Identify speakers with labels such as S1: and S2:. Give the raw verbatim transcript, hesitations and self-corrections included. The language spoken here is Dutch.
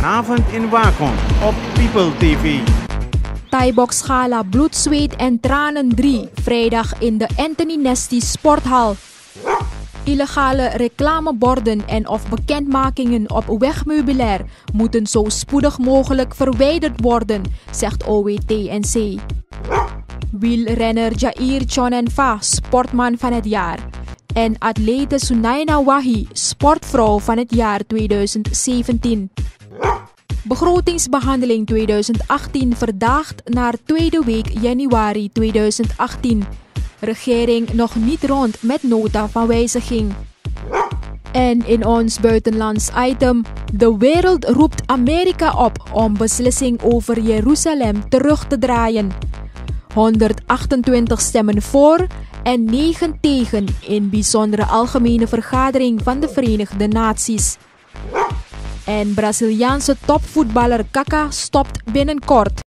S1: Vanavond in Wacom op People T V.
S2: Thai-box gala Bloed, Zweet en Tranen drie. Vrijdag in de Anthony Nesty Sporthal. Illegale reclameborden en of bekendmakingen op wegmeubilair moeten zo spoedig mogelijk verwijderd worden, zegt O W T N C. Wielrenner Jair Chonenfa, sportman van het jaar. En atlete Sunaina Wahi, sportvrouw van het jaar tweeduizend zeventien. Begrotingsbehandeling tweeduizend achttien verdaagd naar tweede week januari tweeduizend achttien. Regering nog niet rond met nota van wijziging. En in ons buitenlands item, de wereld roept Amerika op om beslissing over Jeruzalem terug te draaien. honderdachtentwintig stemmen voor en negen tegen in bijzondere algemene vergadering van de Verenigde Naties. En Braziliaanse topvoetballer Kaká stopt binnenkort.